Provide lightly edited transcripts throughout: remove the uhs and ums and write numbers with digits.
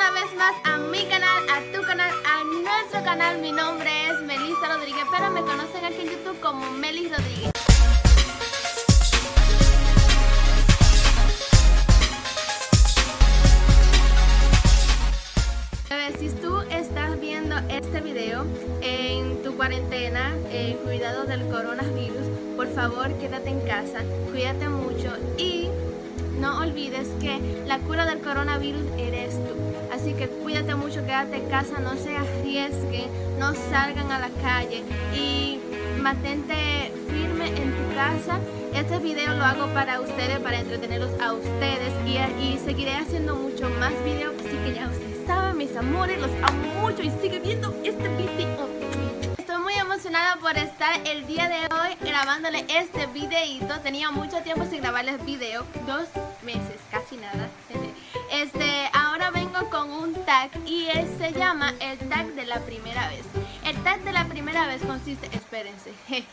una vez más a mi canal, a tu canal, a nuestro canal. Mi nombre es Melissa Rodríguez, pero me conocen aquí en YouTube como Melis Rodríguez. Si tú estás viendo este video en tu cuarentena, cuidado del coronavirus, por favor quédate en casa, cuídate mucho y no olvides que la cura del coronavirus eres tú. Así que cuídate mucho, quédate en casa, no se arriesguen, no salgan a la calle y mantente firme en tu casa. Este video lo hago para ustedes, para entretenerlos a ustedes y seguiré haciendo mucho más videos, así que ya ustedes saben, mis amores, los amo mucho y sigue viendo este video. Estoy muy emocionada por estar el día de hoy grabándole este videito. Tenía mucho tiempo sin grabarles video, 2 meses, casi nada. Ahora vengo con un tag y se llama el tag de la primera vez. El tag de la primera vez consiste, espérense,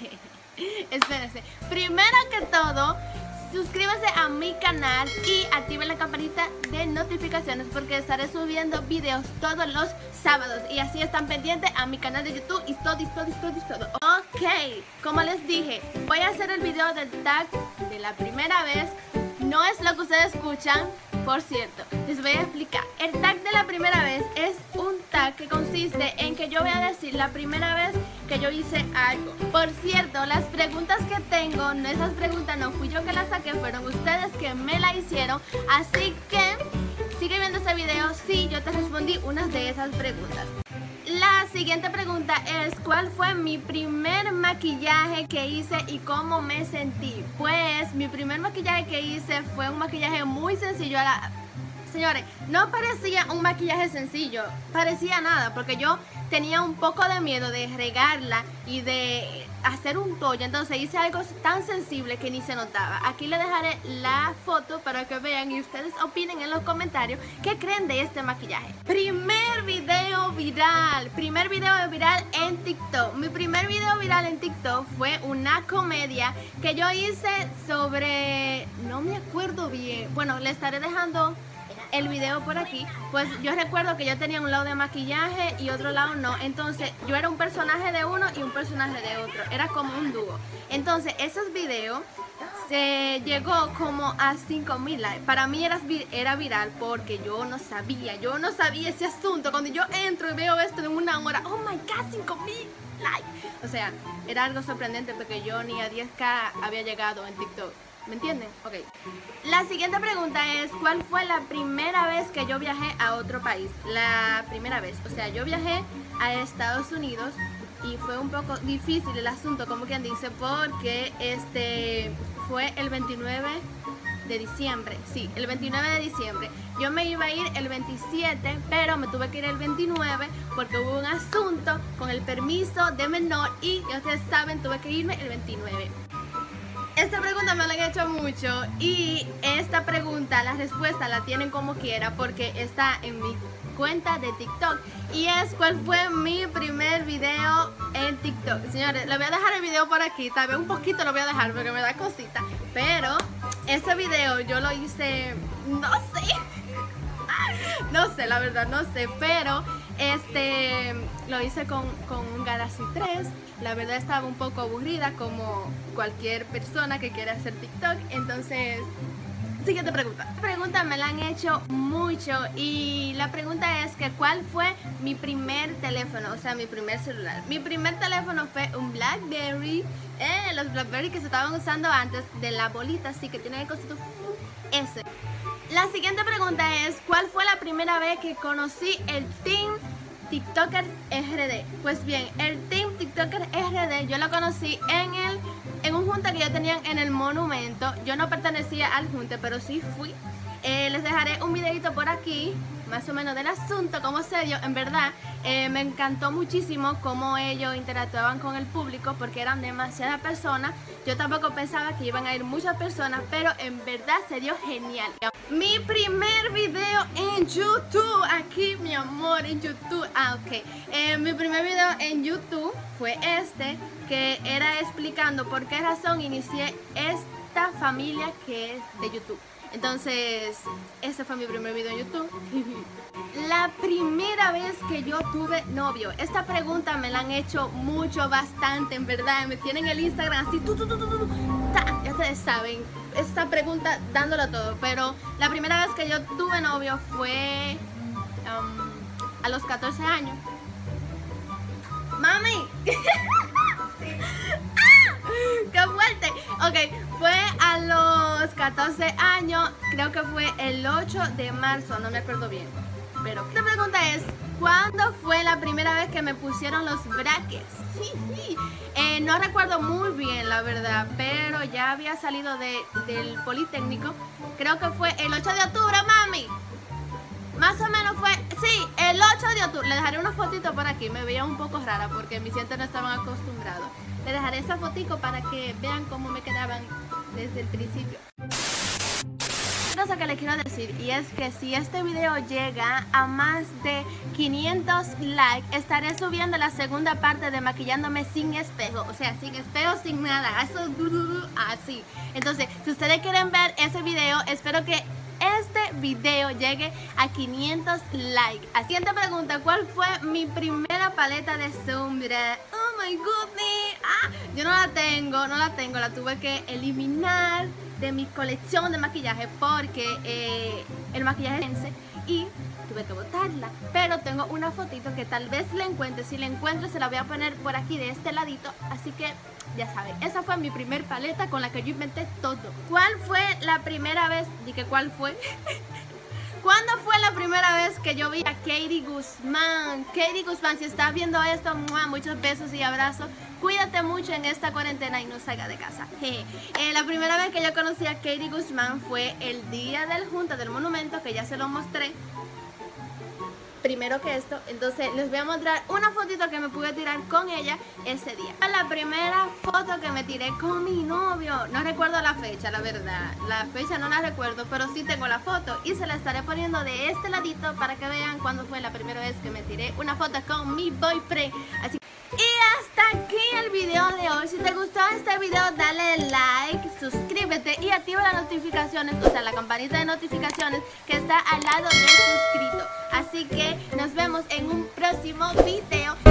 primero que todo, suscríbase a mi canal y active la campanita de notificaciones porque estaré subiendo videos todos los sábados y así están pendientes a mi canal de YouTube y todo. Ok, como les dije, voy a hacer el video del tag de la primera vez. No es lo que ustedes escuchan, por cierto, les voy a explicar. El tag de la primera vez es un tag que consiste en que yo voy a decir la primera vez que yo hice algo. Por cierto, las preguntas que tengo, esas preguntas no fui yo que las saqué, fueron ustedes que me la hicieron. Así que sigue viendo este video si yo te respondí unas de esas preguntas. La siguiente pregunta es: ¿cuál fue mi primer maquillaje que hice y cómo me sentí? Pues mi primer maquillaje que hice fue un maquillaje muy sencillo. Señores, no parecía un maquillaje sencillo, parecía nada, porque yo tenía un poco de miedo de regarla y de hacer un tollo, entonces hice algo tan sensible que ni se notaba. Aquí les dejaré la foto para que vean y ustedes opinen en los comentarios qué creen de este maquillaje. Primer video viral en TikTok. Mi primer video viral en TikTok fue una comedia que yo hice sobre, no me acuerdo bien, bueno, le estaré dejando el video por aquí. Pues yo recuerdo que yo tenía un lado de maquillaje y otro lado no, entonces yo era un personaje de uno y un personaje de otro, era como un dúo. Entonces esos videos se llegó como a 5,000 likes. Para mí era viral porque yo no sabía ese asunto. Cuando yo entro y veo esto en una hora, oh my god, 5,000 likes. O sea, era algo sorprendente porque yo ni a 10K había llegado en TikTok. ¿Me entienden? Ok. La siguiente pregunta es: ¿cuál fue la primera vez que yo viajé a otro país? La primera vez, o sea, yo viajé a Estados Unidos y fue un poco difícil el asunto, como quien dice, porque fue el 29 de diciembre. Sí, el 29 de diciembre. Yo me iba a ir el 27, pero me tuve que ir el 29 porque hubo un asunto con el permiso de menor y ya ustedes saben, tuve que irme el 29. Esta pregunta me la han hecho mucho y esta pregunta, la respuesta la tienen como quiera porque está en mi cuenta de TikTok y es: ¿cuál fue mi primer video en TikTok? Señores, les voy a dejar el video por aquí, tal vez un poquito lo voy a dejar porque me da cosita, pero ese video yo lo hice, no sé, la verdad no sé, pero lo hice con un Galaxy 3. La verdad estaba un poco aburrida como cualquier persona que quiere hacer TikTok. Entonces, siguiente pregunta. Esta pregunta me la han hecho mucho y la pregunta es que ¿cuál fue mi primer teléfono? O sea, mi primer celular. Mi primer teléfono fue un BlackBerry, los BlackBerry que se estaban usando antes, de la bolita, así que tiene el cosito ese. La siguiente pregunta es: ¿cuál fue la primera vez que conocí el Team TikToker RD? Pues bien, el Team TikToker RD yo lo conocí en un junte que yo tenía en el Monumento. Yo no pertenecía al junte, pero sí fui. Les dejaré un videito por aquí, más o menos del asunto, cómo se dio. En verdad, me encantó muchísimo cómo ellos interactuaban con el público porque eran demasiadas personas. Yo tampoco pensaba que iban a ir muchas personas, pero en verdad se dio genial. Mi primer video en YouTube, aquí mi amor, en YouTube. Mi primer video en YouTube fue que era explicando por qué razón inicié esta familia que es de YouTube. Entonces, ese fue mi primer video en YouTube. La primera vez que yo tuve novio. Esta pregunta me la han hecho mucho, bastante, en verdad. Me tienen el Instagram así, ya ustedes saben, esta pregunta dándolo todo. Pero la primera vez que yo tuve novio fue a los 14 años. ¡Mami! ¡Qué fuerte! Ok, fue a los 14 años, creo que fue el 8 de marzo, no me acuerdo bien. Pero la pregunta es, ¿cuándo fue la primera vez que me pusieron los brackets? No recuerdo muy bien, la verdad, pero ya había salido del Politécnico. Creo que fue el 8 de octubre, mami. Más o menos fue, sí, el 8 de octubre. Le dejaré una fotito por aquí, me veía un poco rara porque mis dientes no estaban acostumbrados. Le dejaré esa fotito para que vean cómo me quedaban desde el principio. Otra cosa que les quiero decir, y es que si este video llega a más de 500 likes, estaré subiendo la segunda parte de maquillándome sin espejo. O sea, sin espejo, sin nada. Eso así. Entonces, si ustedes quieren ver ese video, espero que este video llegue a 500 likes. Siguiente pregunta, ¿cuál fue mi primera paleta de sombra? Oh my goodness. Yo no la tengo, la tuve que eliminar de mi colección de maquillaje porque el maquillaje vence y tuve que botarla. Pero tengo una fotito que tal vez la encuentre. Si la encuentro se la voy a poner por aquí de este ladito. Así que ya saben, esa fue mi primer paleta con la que yo inventé todo. ¿Cuál fue la primera vez? Dije, ¿cuál fue? ¿Cuándo fue la primera vez que yo vi a Katie Guzmán? Katie Guzmán, si estás viendo esto, muchos besos y abrazos. Cuídate mucho en esta cuarentena y no salga de casa. La primera vez que yo conocí a Katie Guzmán fue el día del Junta del Monumento, que ya se lo mostré. Primero que esto, entonces les voy a mostrar una fotito que me pude tirar con ella ese día. La primera foto que me tiré con mi novio, no recuerdo la fecha, la verdad. La fecha no la recuerdo, pero sí tengo la foto y se la estaré poniendo de este ladito para que vean cuándo fue la primera vez que me tiré una foto con mi boyfriend. Así. Y hasta aquí el video de hoy. Si te gustó este video, dale like, suscríbete y activa las notificaciones, o sea, la campanita de notificaciones que está al lado del suscrito. Así que nos vemos en un próximo video.